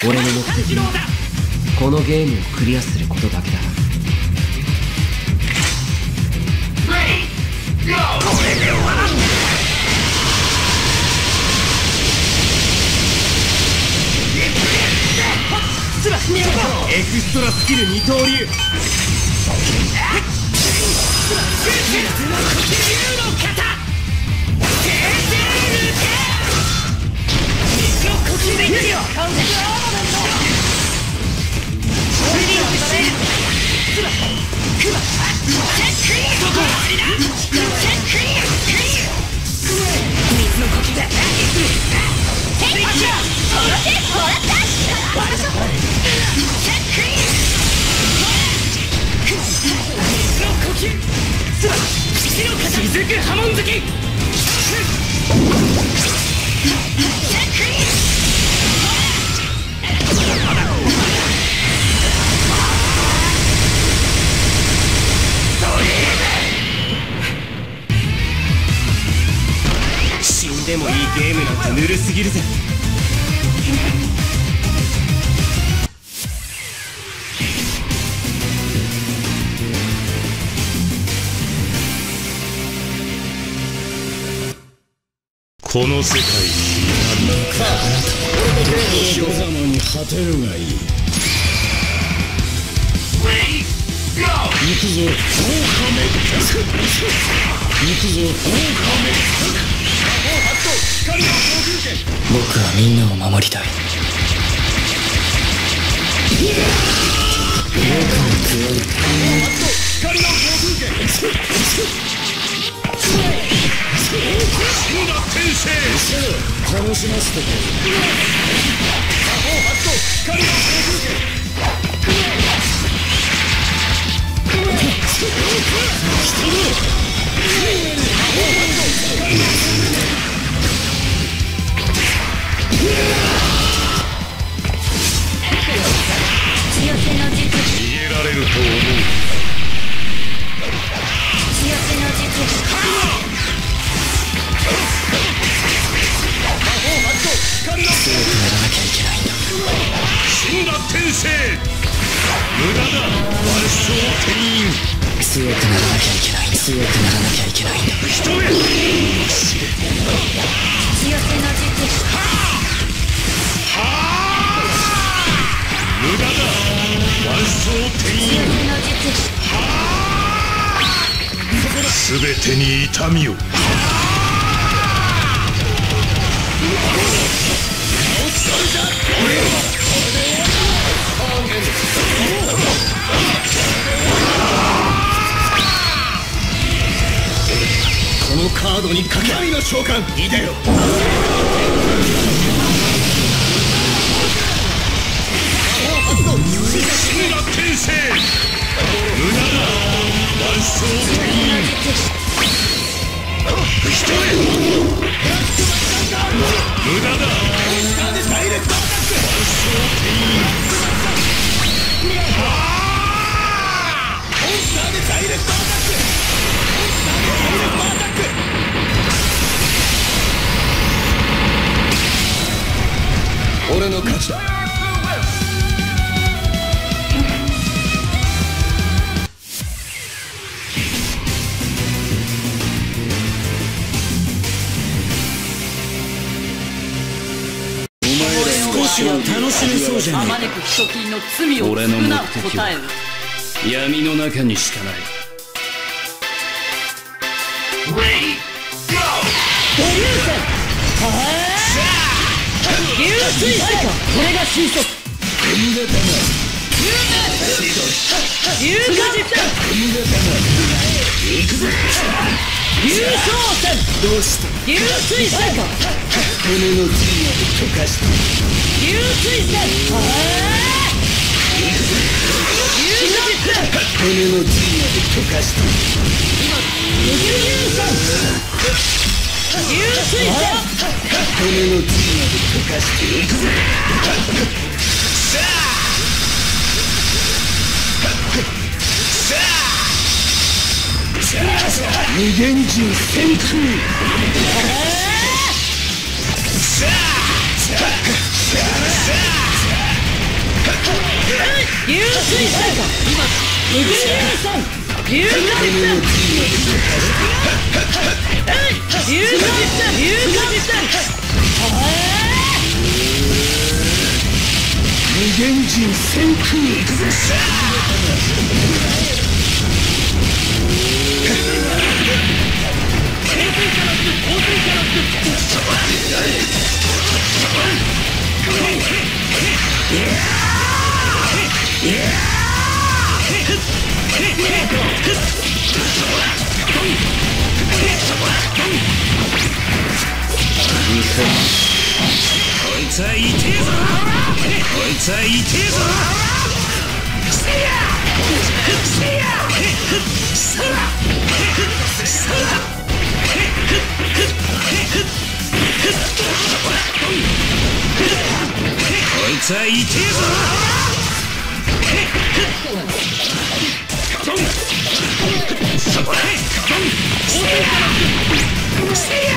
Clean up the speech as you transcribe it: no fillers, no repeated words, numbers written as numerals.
俺の目的はこのゲームをクリアすることだけだ。エクストラスキル二刀流。死んでもいいゲームなんてぬるすぎるぜ。 この世界に人様に果てるがいい。行くぞオオカメ。行くぞオオカメ。僕はみんなを守りたい。楽しませてくれ。逃げられると思う。強くならなきゃいけないんだ。死んだ天聖。無駄だ。万象天員。強くならなきゃいけない。強くならなきゃいけないんだ。人目。無駄だ。万象天員。すべてに痛みを。このカードにかけ愛の召喚いでよ。死んだ天聖。無駄だ。万象天員。一人無駄だ。ダイレクトアタック。万象天員。モンスターでダイレクトアタック。ダイレクトアタック。俺の勝ちだ。楽しめそうじゃないか。俺の目的は闇の中にしかない。デビュー戦流水彩か。これが新速流化実戦流昇戦。どうした流水彩か。骨の髄まで溶かして流水戦。流実戦。骨の髄まで溶かして流戦。流水戦。骨の髄まで溶かしていくぜ。無限人旋風。 無限人先空行くぜ。 こいつは痛えぞ。こいつは痛えぞ。こいつは痛えぞ。こいつは痛えぞ。